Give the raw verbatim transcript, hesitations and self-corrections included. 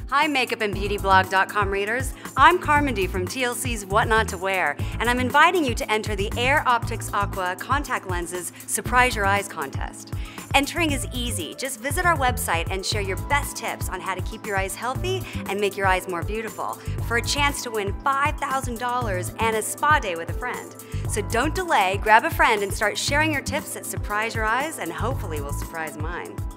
Hi Makeup and Beauty Blog dot com readers, I'm Carmindy from T L C's What Not to Wear, and I'm inviting you to enter the Air Optics Aqua Contact Lenses Surprise Your Eyes contest. Entering is easy. Just visit our website and share your best tips on how to keep your eyes healthy and make your eyes more beautiful for a chance to win five thousand dollars and a spa day with a friend. So don't delay, grab a friend and start sharing your tips that surprise your eyes and hopefully will surprise mine.